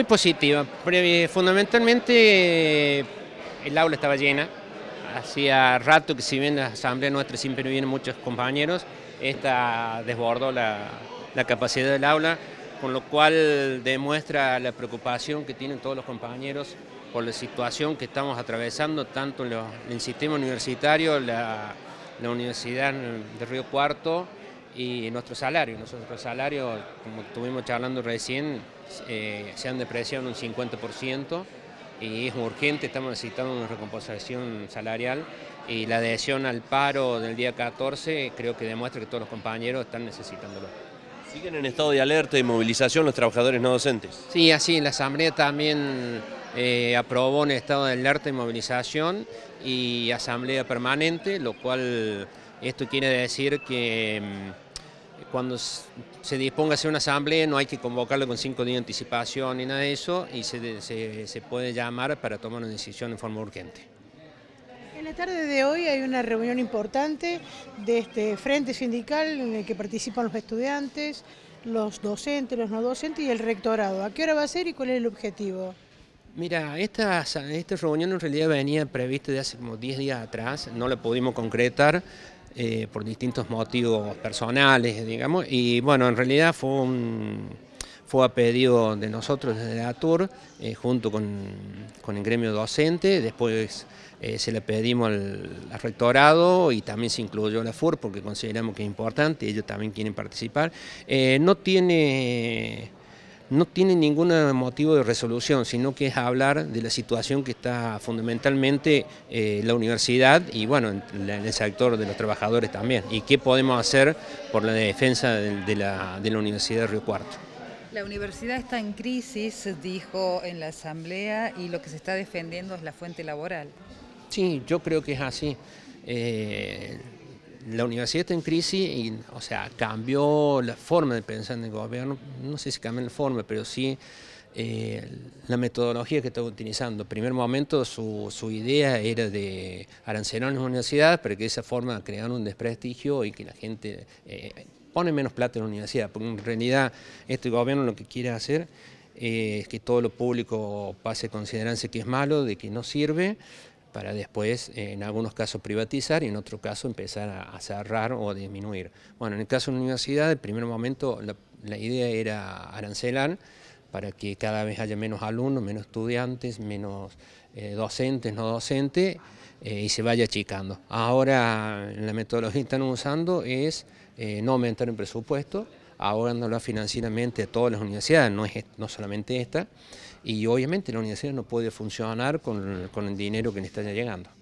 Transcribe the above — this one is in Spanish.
Muy positiva. Fundamentalmente el aula estaba llena. Hacía rato que, si bien la asamblea nuestra siempre vienen muchos compañeros, esta desbordó la capacidad del aula, con lo cual demuestra la preocupación que tienen todos los compañeros por la situación que estamos atravesando, tanto en el sistema universitario, la Universidad de Río Cuarto y nuestro salario. Nuestro salario, como estuvimos charlando recién, se han depreciado un 50%. Y es urgente, estamos necesitando una recompensación salarial, y la adhesión al paro del día 14 creo que demuestra que todos los compañeros están necesitándolo. ¿Siguen en estado de alerta y movilización los trabajadores no docentes? Sí, así, la Asamblea también aprobó un estado de alerta y movilización y asamblea permanente, lo cual esto quiere decir que cuando se disponga a hacer una asamblea no hay que convocarla con 5 días de anticipación ni nada de eso, y se puede llamar para tomar una decisión en forma urgente. En la tarde de hoy hay una reunión importante de este frente sindical en el que participan los estudiantes, los docentes, los no docentes y el rectorado. ¿A qué hora va a ser y cuál es el objetivo? Mira, esta reunión en realidad venía prevista de hace como 10 días atrás, no la pudimos concretar por distintos motivos personales, digamos, y bueno, en realidad fue a pedido de nosotros desde la ATUR, junto con el gremio docente. Después se le pedimos al rectorado y también se incluyó la FUR porque consideramos que es importante, ellos también quieren participar. No tiene ningún motivo de resolución, sino que es hablar de la situación que está fundamentalmente la universidad y bueno, en el sector de los trabajadores también, y qué podemos hacer por la defensa de la Universidad de Río Cuarto. La universidad está en crisis, dijo en la asamblea, y lo que se está defendiendo es la fuente laboral. Sí, yo creo que es así. La universidad está en crisis y, o sea, cambió la forma de pensar en el gobierno, no sé si cambió la forma, pero sí la metodología que está utilizando. En primer momento su idea era de arancelar las universidades para que de esa forma crearan un desprestigio y que la gente pone menos plata en la universidad, porque en realidad este gobierno lo que quiere hacer es que todo lo público pase a considerarse que es malo, de que no sirve, para después, en algunos casos, privatizar y en otros casos empezar a cerrar o disminuir. Bueno, en el caso de la universidad, en primer momento la idea era arancelar para que cada vez haya menos alumnos, menos estudiantes, menos docentes, no docentes, y se vaya achicando. Ahora la metodología que están usando es no aumentar el presupuesto, ahogándolo financieramente a todas las universidades, no solamente esta, y obviamente la universidad no puede funcionar con el dinero que le está llegando.